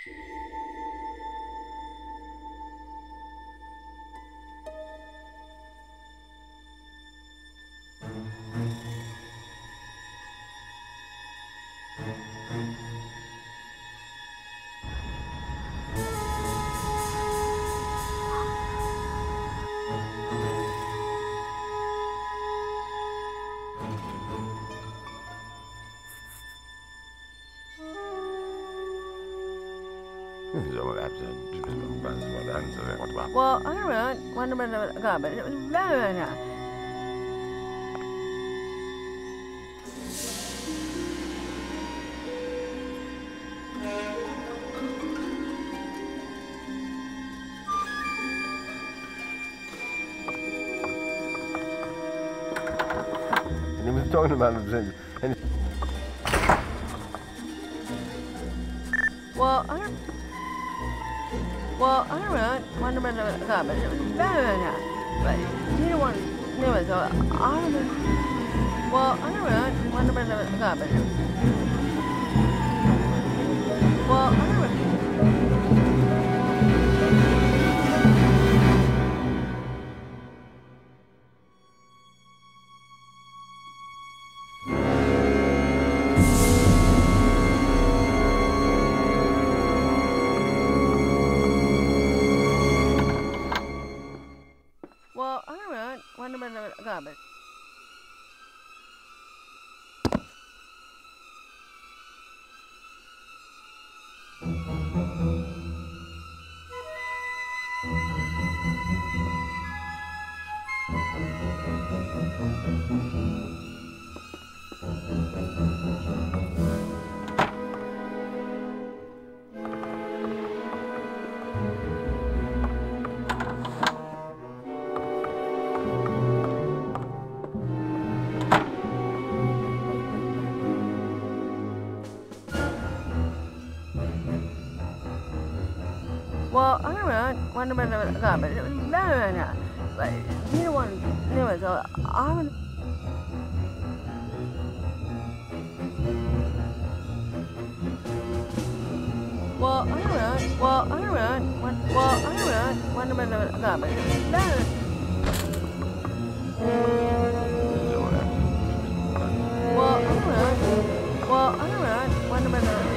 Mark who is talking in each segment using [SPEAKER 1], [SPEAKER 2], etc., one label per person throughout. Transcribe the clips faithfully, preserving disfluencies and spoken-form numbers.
[SPEAKER 1] Well, I don't know. Wonder about God, but it was very nice.
[SPEAKER 2] And he was talking about himself. And
[SPEAKER 1] well, I don't. Well, I don't know. Wonder about God, but it was very nice. But you don't want to know it, so I don't know. Well, I don't know. Wonder about God, but it was. Well, I don't know. Well, I don't know. Wonder about God, but. Well, I don't know. Wonder about God, but it was very nice. But you don't want to know it, so I would. Well, I don't know. Well, I don't know. Well, I don't know. Wonder about God, but it was very. Well, I don't know. Well, I don't know. Wonder about.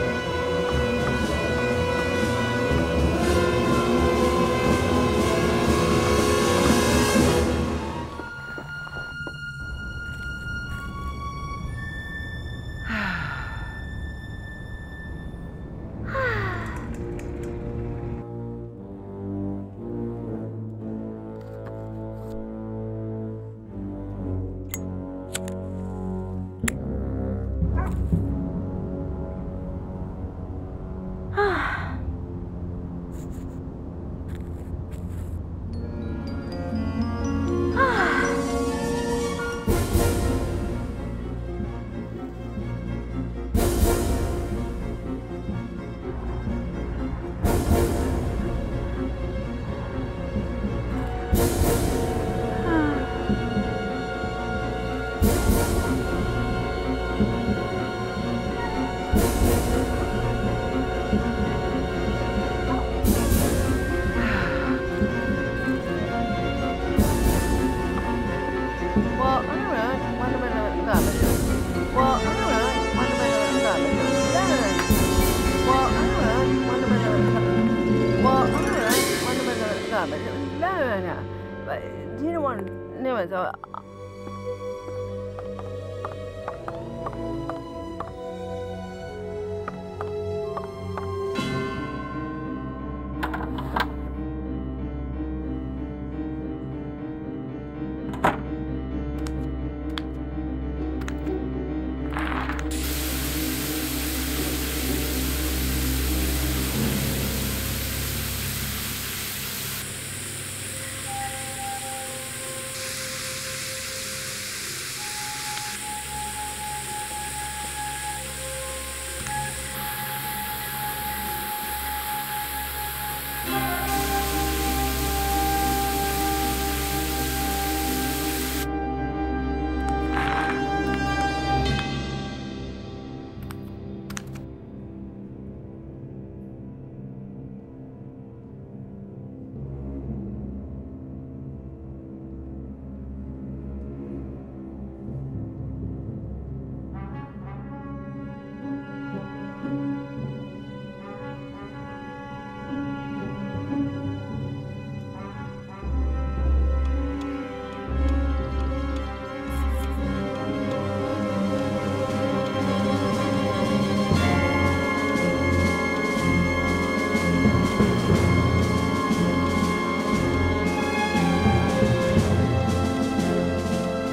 [SPEAKER 1] But it was very nice. But you don't want to know it, so.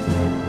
[SPEAKER 1] Bye.